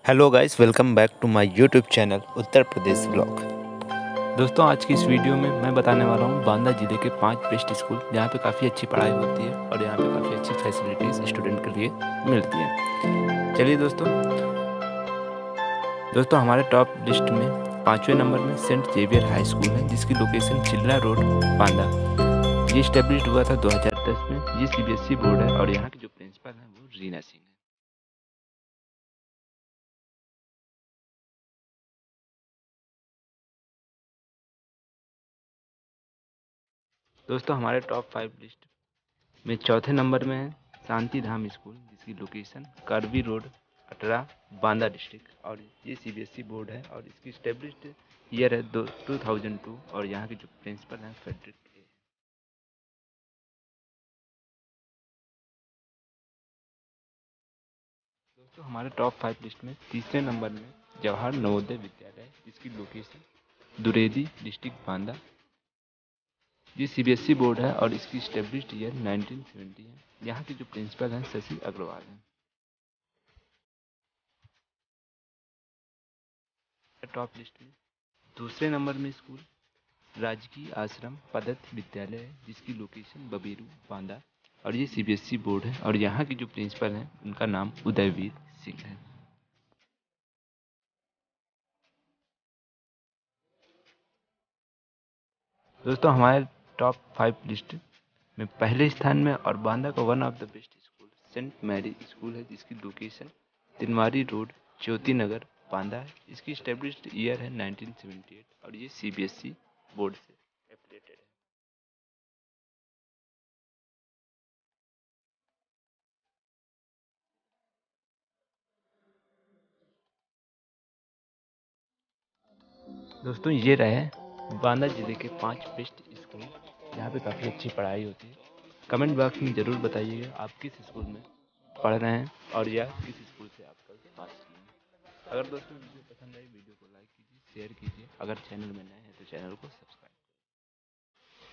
Hello guys, welcome back to my YouTube channel Uttar Pradesh blog. दोस्तों, आज की इस वीडियो में मैं बताने वाला हूँ बांदा जिले के 5 बेस्ट स्कूल जहाँ पे काफ़ी अच्छी पढ़ाई होती है और यहाँ पे काफ़ी अच्छी फैसिलिटीज़ स्टूडेंट के लिए मिलती हैं। चलिए दोस्तों हमारे टॉप लिस्ट में 5वें नंबर में सेंट जेवियर हाई स्कूल है, जिसकी लोकेशन चिल्ला रोड, बांदा। ये स्टेब्लिश हुआ था 2010 में। ये सीबीएसई बोर्ड है और यहाँ की जो प्रिंसिपल है वो रीना सिंह है। दोस्तों हमारे टॉप 5 लिस्ट में चौथे नंबर में है शांति धाम स्कूल, जिसकी location Karvi road, Atarra, Banda district. और ये सीबीएसई बोर्ड है और इसकी स्टेब्लिश्ड ईयर है 2002 और यहाँ के जो प्रिंसिपल हैं फेडरिक ए। दोस्तों हमारे टॉप 5 लिस्ट में तीसरे नंबर में जवाहर नवोदय विद्यालय, जिसकी लोकेशन दुरेदी डिस्ट्रिक्ट, बांदा। ये सीबीएसई बोर्ड है और इसकी स्टेब्लिश्ड ईयर 1970 है। यहाँ के जो प्रिंसिपल हैं शशि अग्रवाल हैं। टॉप लिस्ट में दूसरे नंबर में स्कूल राजकीय आश्रम पद्धति विद्यालय है, जिसकी लोकेशन बबेरू, बांदा। और ये सीबीएसई बोर्ड है और यहाँ के जो प्रिंसिपल हैं उनका नाम उदयवीर सिंह है। दोस्तों हमारे टॉप 5 लिस्ट में पहले स्थान में और बांदा का one of the best school saint Mary school है, जिसकी लोकेशन तिनवारी रोड, ज्योति नगर, बांदा है। इसकी स्टेब्लिश्ड ईयर है 1978 और ये सीबीएसई बोर्ड से एफिलेटेड है। दोस्तों ये रहे बांदा जिले के 5 बेस्ट स्कूल जहाँ पे काफ़ी अच्छी पढ़ाई होती है। कमेंट बॉक्स में ज़रूर बताइएगा आप किस स्कूल में पढ़ रहे हैं और या किस स्कूल से आप कल पास किए हैं। अगर दोस्तों वीडियो पसंद आई, वीडियो को लाइक कीजिए, शेयर कीजिए। अगर चैनल में नए हैं तो चैनल को सब्सक्राइब